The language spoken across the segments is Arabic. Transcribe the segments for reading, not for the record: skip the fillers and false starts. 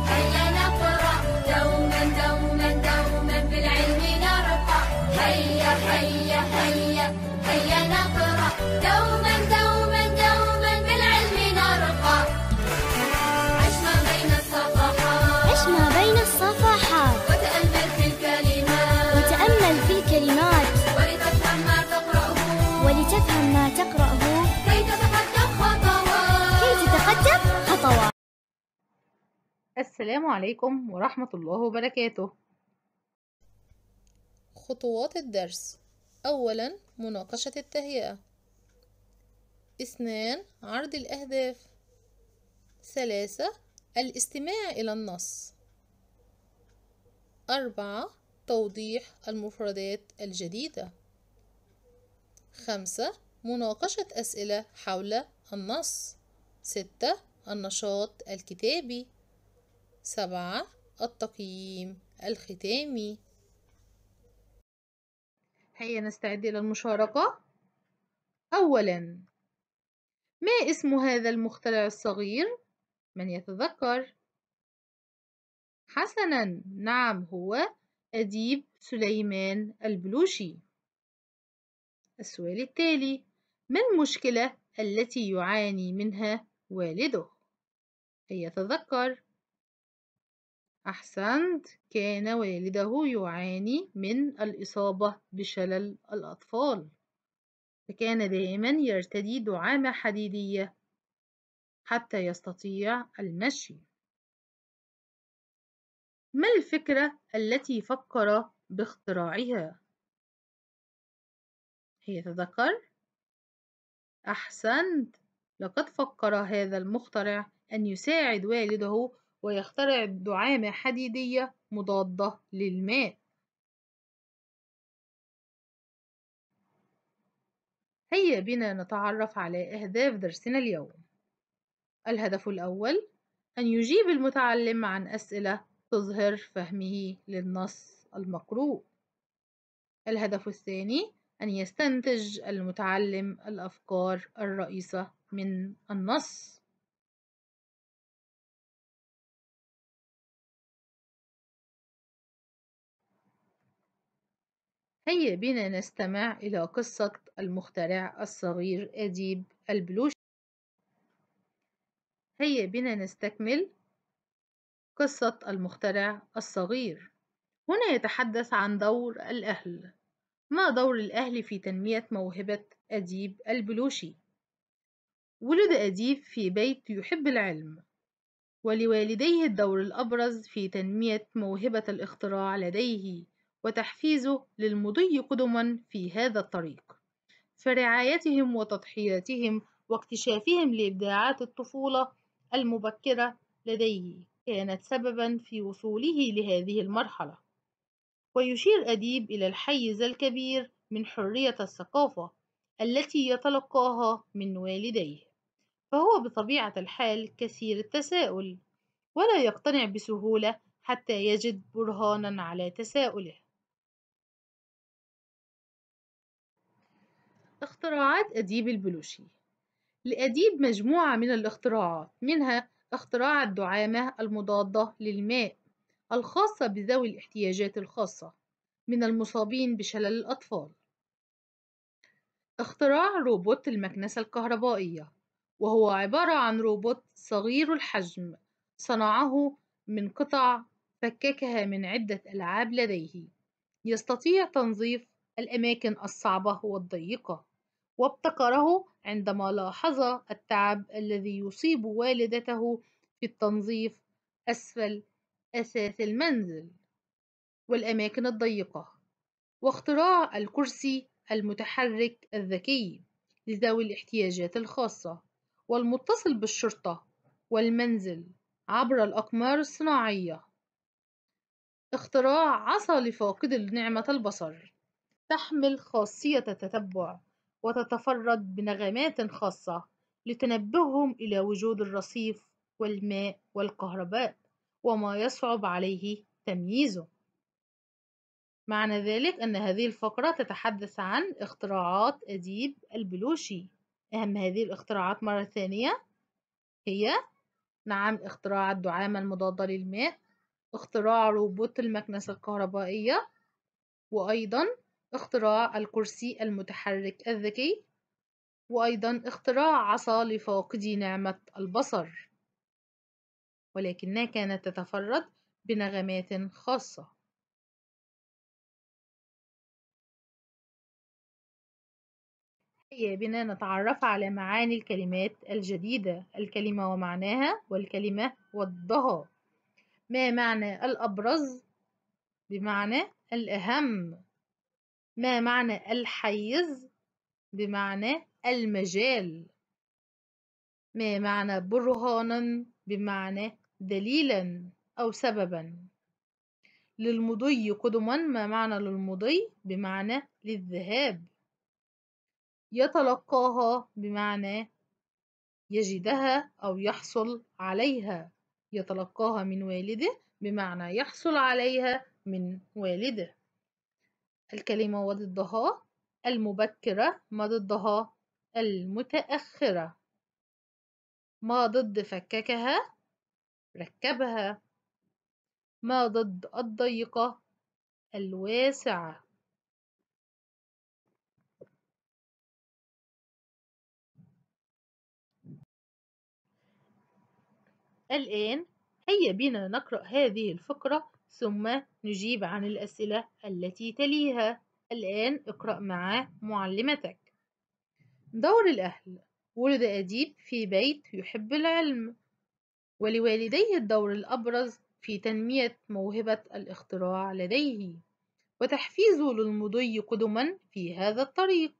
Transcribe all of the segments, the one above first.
هيا نقرأ دوما دوما دوما بالعلم نرقى. هيا هيا هيا هيا نقرأ دوما دوما دوما بالعلم نرقى. عش ما بين الصفحات، عش ما بين الصفحات، وتأمل في الكلمات، وتأمل في الكلمات، ولتفهم ما تقرأه، ولتفهم ما تقرأه، كي تتقدم خطوات، كي تتقدم خطوات. السلام عليكم ورحمة الله وبركاته. خطوات الدرس: أولاً مناقشة التهيئة. 2. عرض الأهداف. 3. الاستماع إلى النص. 4. توضيح المفردات الجديدة. 5. مناقشة أسئلة حول النص. 6. النشاط الكتابي. 7. التقييم الختامي. هيا نستعد إلى المشاركة. أولاً، ما اسم هذا المخترع الصغير؟ من يتذكر؟ حسناً، نعم، هو أديب سليمان البلوشي. السؤال التالي: ما المشكلة التي يعاني منها والده؟ هيا يتذكر. أحسنت، كان والده يعاني من الإصابة بشلل الأطفال، فكان دائما يرتدي دعامة حديدية حتى يستطيع المشي. ما الفكرة التي فكر باختراعها؟ هي تذكر؟ أحسنت، لقد فكر هذا المخترع أن يساعد والده ويخترع دعامة حديدية مضادة للماء. هيا بنا نتعرف على أهداف درسنا اليوم. الهدف الأول: أن يجيب المتعلم عن أسئلة تظهر فهمه للنص المقروء. الهدف الثاني: أن يستنتج المتعلم الأفكار الرئيسة من النص. هيا بنا نستمع إلى قصة المخترع الصغير أديب البلوشي. هيا بنا نستكمل قصة المخترع الصغير. هنا يتحدث عن دور الأهل. ما دور الأهل في تنمية موهبة أديب البلوشي؟ ولد أديب في بيت يحب العلم، ولوالديه الدور الأبرز في تنمية موهبة الاختراع لديه وتحفيزه للمضي قدما في هذا الطريق. فرعايتهم وتضحياتهم واكتشافهم لإبداعات الطفولة المبكرة لديه كانت سببا في وصوله لهذه المرحلة. ويشير أديب إلى الحيز الكبير من حرية الثقافة التي يتلقاها من والديه، فهو بطبيعة الحال كثير التساؤل، ولا يقتنع بسهولة حتى يجد برهانا على تساؤله. اختراعات أديب البلوشي. لأديب مجموعة من الاختراعات، منها اختراع الدعامة المضادة للماء الخاصة بذوي الاحتياجات الخاصة من المصابين بشلل الأطفال. اختراع روبوت المكنسة الكهربائية، وهو عبارة عن روبوت صغير الحجم صنعه من قطع فككها من عدة ألعاب لديه، يستطيع تنظيف الأماكن الصعبة والضيقة، وابتكره عندما لاحظ التعب الذي يصيب والدته في التنظيف أسفل أثاث المنزل والأماكن الضيقة. واختراع الكرسي المتحرك الذكي لذوي الاحتياجات الخاصة والمتصل بالشرطة والمنزل عبر الأقمار الصناعية. اختراع عصا لفاقد نعمة البصر، تحمل خاصية التتبع وتتفرد بنغمات خاصة لتنبههم إلى وجود الرصيف والماء والكهرباء وما يصعب عليه تمييزه. معنى ذلك أن هذه الفقرة تتحدث عن اختراعات أديب البلوشي. أهم هذه الاختراعات مرة ثانية هي نعم، اختراع الدعامة المضادة للماء، اختراع روبوت المكنسة الكهربائية، وأيضا اختراع الكرسي المتحرك الذكي، وأيضا اختراع عصا لفاقدي نعمة البصر، ولكنها كانت تتفرد بنغمات خاصة. هيا بنا نتعرف على معاني الكلمات الجديدة، الكلمة ومعناها والكلمة وضها. ما معنى الأبرز؟ بمعنى الأهم. ما معنى الحيز؟ بمعنى المجال. ما معنى برهانا؟ بمعنى دليلا أو سببا. للمضي قدما، ما معنى للمضي؟ بمعنى للذهاب. يتلقاها بمعنى يجدها أو يحصل عليها. يتلقاها من والده بمعنى يحصل عليها من والده. الكلمة وضدها: المبكرة، ما ضدها؟ المتأخرة. ما ضد فككها؟ ركبها. ما ضد الضيقة؟ الواسعة. الآن هيا بنا نقرأ هذه الفقرة ثم نجيب عن الأسئلة التي تليها. الآن اقرأ مع معلمتك. دور الأهل: ولد أديب في بيت يحب العلم، ولوالديه الدور الأبرز في تنمية موهبة الاختراع لديه وتحفيزه للمضي قدما في هذا الطريق.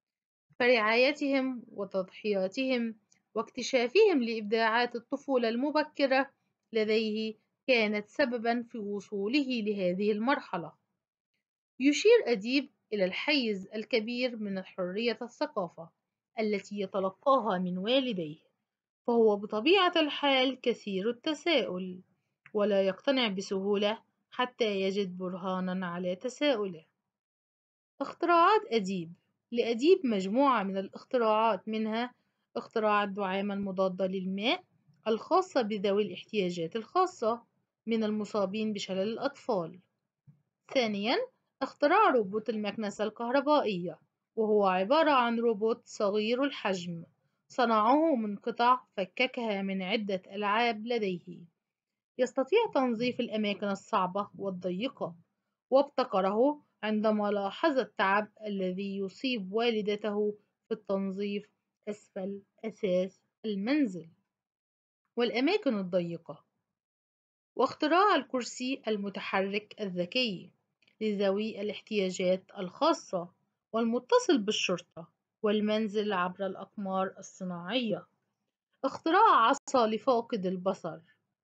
فرعايتهم وتضحياتهم واكتشافهم لإبداعات الطفولة المبكرة لديه كانت سببا في وصوله لهذه المرحلة. يشير أديب إلى الحيز الكبير من حرية الثقافة التي يتلقاها من والديه، فهو بطبيعة الحال كثير التساؤل ولا يقتنع بسهولة حتى يجد برهانا على تساؤله. اختراعات أديب: لأديب مجموعة من الاختراعات، منها اختراع الدعامة المضادة للماء الخاصة بذوي الاحتياجات الخاصة من المصابين بشلل الأطفال. ثانيا، اختراع روبوت المكنسة الكهربائية، وهو عبارة عن روبوت صغير الحجم صنعه من قطع فككها من عدة ألعاب لديه، يستطيع تنظيف الأماكن الصعبة والضيقة، وابتكره عندما لاحظ التعب الذي يصيب والدته في التنظيف أسفل أساس المنزل والأماكن الضيقة. واختراع الكرسي المتحرك الذكي لذوي الاحتياجات الخاصة والمتصل بالشرطة والمنزل عبر الأقمار الصناعية. اختراع عصا لفاقد البصر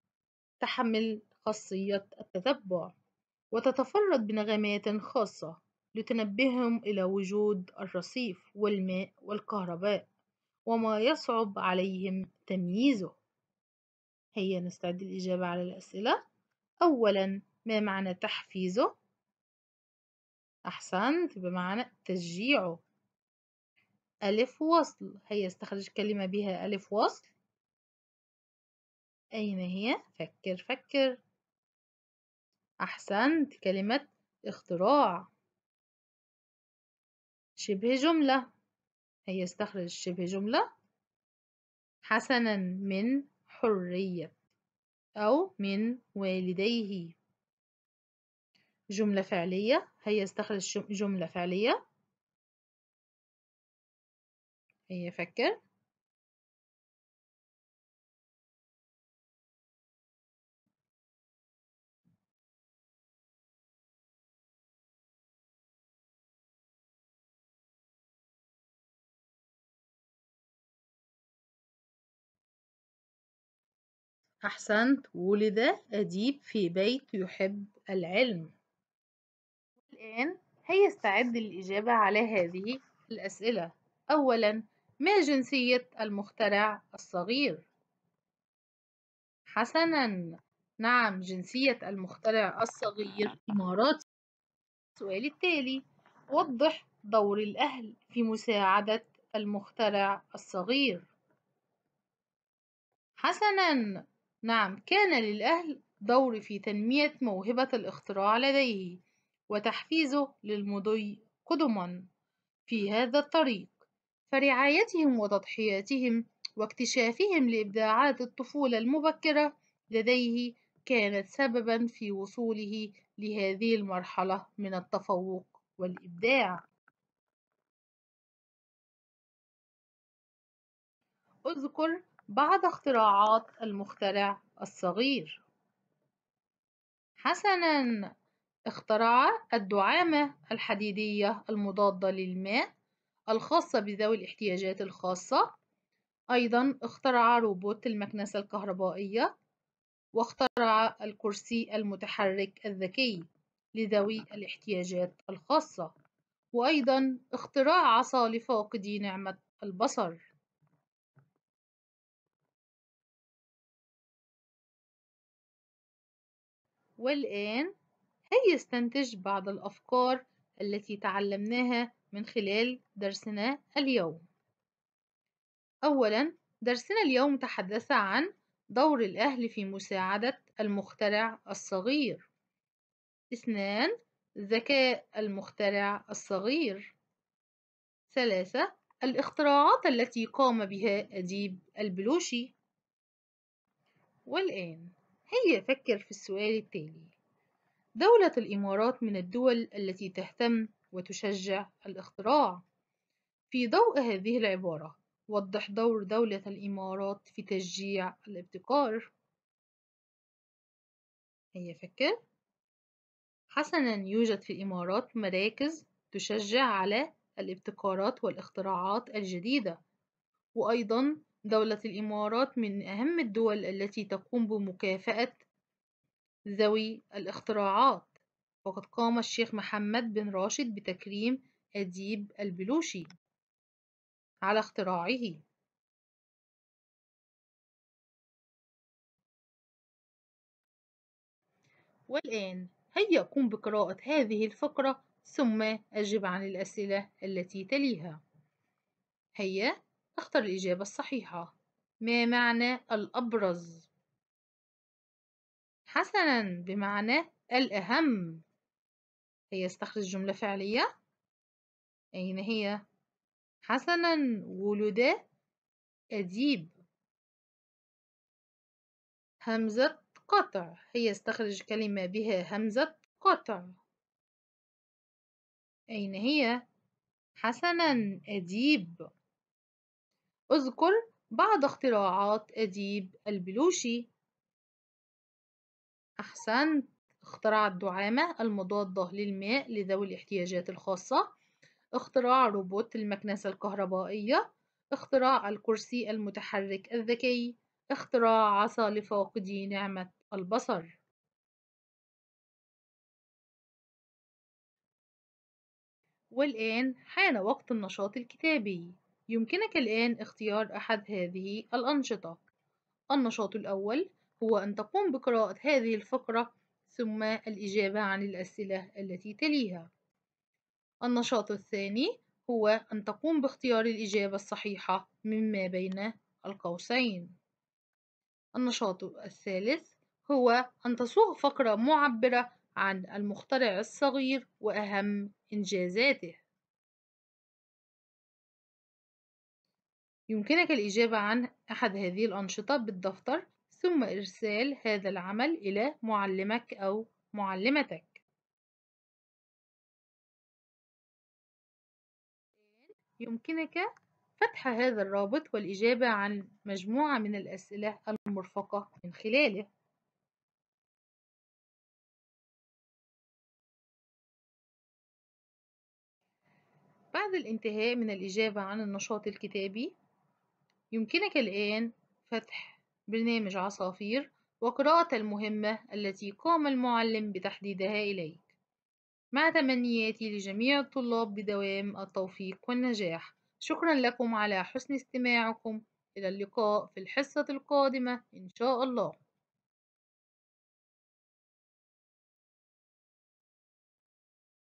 تحمل خاصية التتبع وتتفرد بنغمات خاصة لتنبههم إلى وجود الرصيف والماء والكهرباء وما يصعب عليهم تمييزه. هيا نستعد للإجابة على الأسئلة. أولا، ما معنى تحفيزه؟ أحسنت، بمعنى تشجيعه. ألف وصل، هيا استخرج كلمة بها ألف وصل. أين هي؟ فكر فكر. أحسنت، كلمة اختراع. شبه جملة، هيا استخرج شبه جملة. حسنا، من حرية أو من والديه. جملة فعلية، هيا استخرج جملة فعلية. هيا فكر. أحسنت، ولد أديب في بيت يحب العلم. الآن هيا استعد للإجابة على هذه الأسئلة. أولا، ما جنسية المخترع الصغير؟ حسنا، نعم، جنسية المخترع الصغير إماراتي. السؤال التالي: وضح دور الأهل في مساعدة المخترع الصغير. حسنا، نعم، كان للأهل دور في تنمية موهبة الاختراع لديه وتحفيزه للمضي قدما في هذا الطريق، فرعايتهم وتضحياتهم واكتشافهم لإبداعات الطفولة المبكرة لديه كانت سببا في وصوله لهذه المرحلة من التفوق والإبداع. اذكر بعض اختراعات المخترع الصغير. حسناً، اخترع الدعامة الحديدية المضادة للماء الخاصة بذوي الاحتياجات الخاصة. أيضاً اخترع روبوت المكنسة الكهربائية، واخترع الكرسي المتحرك الذكي لذوي الاحتياجات الخاصة، وأيضاً اختراع عصا لفاقدي نعمة البصر. والآن هيا استنتج بعض الأفكار التي تعلمناها من خلال درسنا اليوم. أولاً، درسنا اليوم تحدث عن دور الأهل في مساعدة المخترع الصغير. 2. ذكاء المخترع الصغير. 3. الاختراعات التي قام بها أديب البلوشي. والآن هيا فكر في السؤال التالي: دولة الإمارات من الدول التي تهتم وتشجع الاختراع. في ضوء هذه العبارة، وضح دور دولة الإمارات في تشجيع الابتكار. هيا فكر. حسناً، يوجد في الإمارات مراكز تشجع على الابتكارات والاختراعات الجديدة، وأيضاً دولة الإمارات من أهم الدول التي تقوم بمكافأة ذوي الاختراعات، وقد قام الشيخ محمد بن راشد بتكريم أديب البلوشي على اختراعه. والآن هيا قم بقراءة هذه الفقرة ثم أجب عن الأسئلة التي تليها. هيا اختر الإجابة الصحيحة. ما معنى الأبرز؟ حسناً، بمعنى الأهم. هيا استخرج جملة فعلية. أين هي؟ حسناً، ولد أديب. همزة قطع. هيا استخرج كلمة بها همزة قطع. أين هي؟ حسناً، أديب. اذكر بعض اختراعات أديب البلوشي. أحسنت، اخترع الدعامة المضادة للماء لذوي الاحتياجات الخاصة، اختراع روبوت المكنسة الكهربائية، اختراع الكرسي المتحرك الذكي، اختراع عصا لفاقدي نعمة البصر. والآن حان وقت النشاط الكتابي. يمكنك الآن اختيار أحد هذه الأنشطة. النشاط الأول هو أن تقوم بقراءة هذه الفقرة ثم الإجابة عن الأسئلة التي تليها. النشاط الثاني هو أن تقوم باختيار الإجابة الصحيحة مما بين القوسين. النشاط الثالث هو أن تصوغ فقرة معبرة عن المخترع الصغير وأهم إنجازاته. يمكنك الإجابة عن أحد هذه الأنشطة بالدفتر ثم إرسال هذا العمل إلى معلمك أو معلمتك. يمكنك فتح هذا الرابط والإجابة عن مجموعة من الأسئلة المرفقة من خلاله. بعد الانتهاء من الإجابة عن النشاط الكتابي، يمكنك الآن فتح برنامج عصافير وقراءة المهمة التي قام المعلم بتحديدها إليك. مع تمنياتي لجميع الطلاب بدوام التوفيق والنجاح. شكرا لكم على حسن استماعكم. إلى اللقاء في الحصة القادمة إن شاء الله.